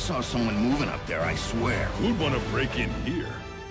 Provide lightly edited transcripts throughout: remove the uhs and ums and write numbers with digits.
saw someone moving up there, I swear. Who'd want to break in here?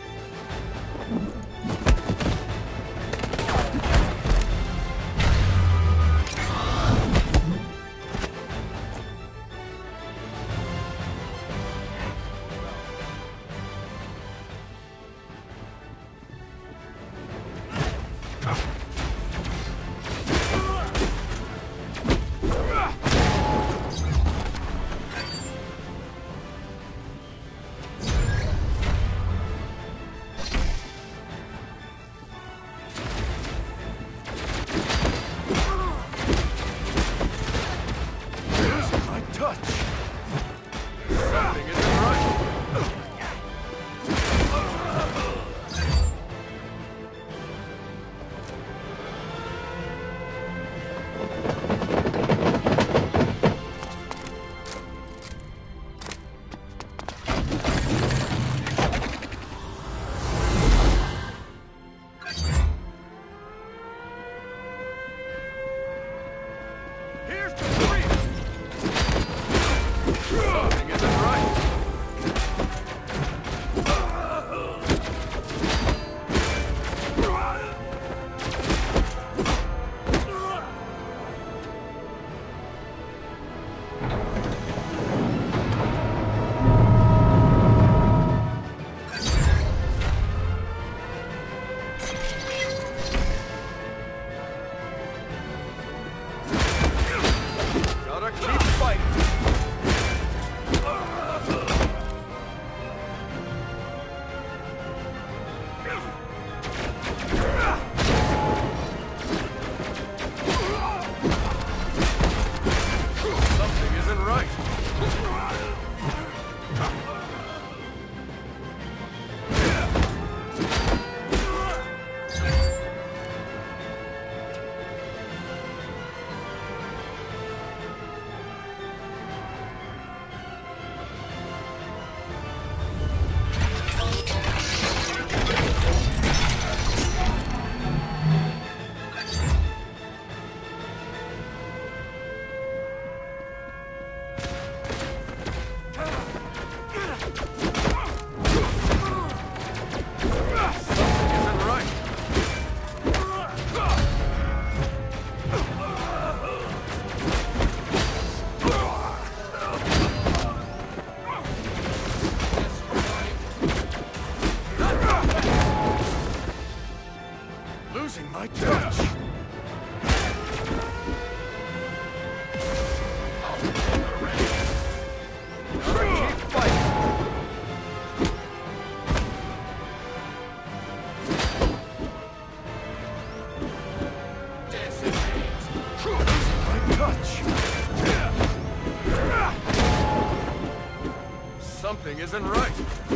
Something isn't right.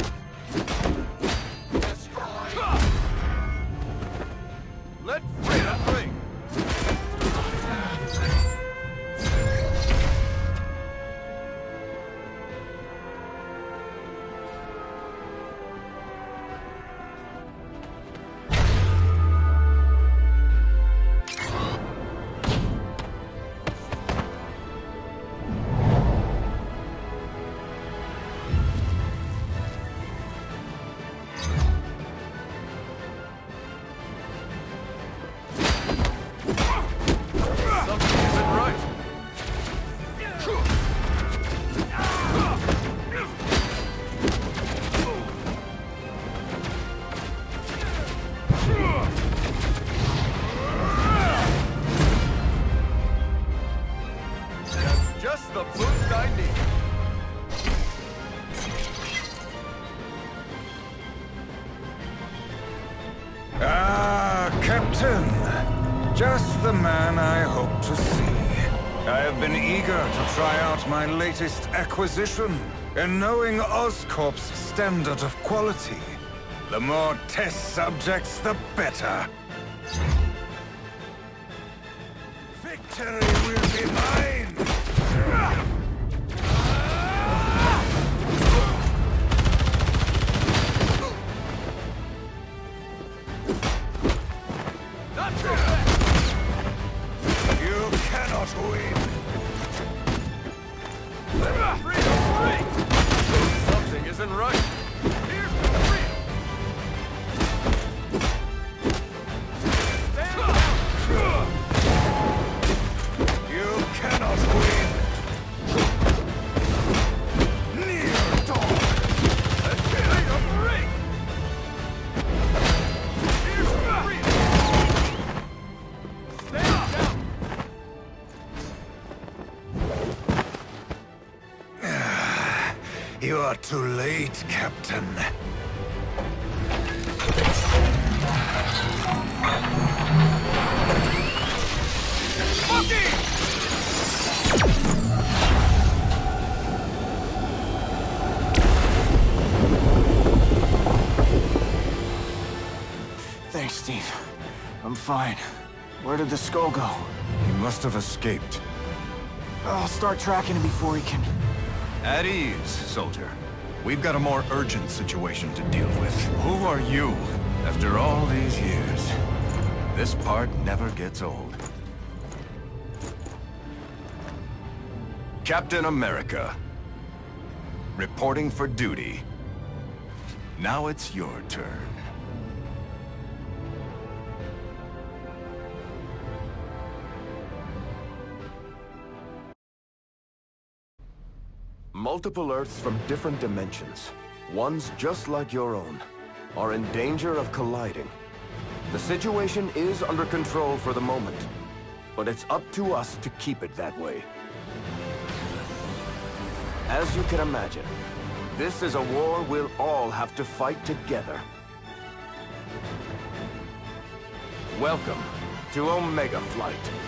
Let freedom ring. Just the boost I need. Ah, Captain. Just the man I hope to see. I have been eager to try out my latest acquisition, and knowing Oscorp's standard of quality, the more test subjects, the better. Victory will be mine! You cannot win! Freedom ring! isn't right. Here's the real. Stand down. You cannot win! Near dog! Let's get out of the ring. Here's the real. Stand down. You are too late, Captain. Thanks, Steve. I'm fine. Where did the skull go? He must have escaped. I'll start tracking him before he can... At ease, soldier. We've got a more urgent situation to deal with. Who are you? After all these years, this part never gets old. Captain America. Reporting for duty. Now it's your turn. Multiple Earths from different dimensions, ones just like your own, are in danger of colliding. The situation is under control for the moment, but it's up to us to keep it that way. As you can imagine, this is a war we'll all have to fight together. Welcome to Omega Flight.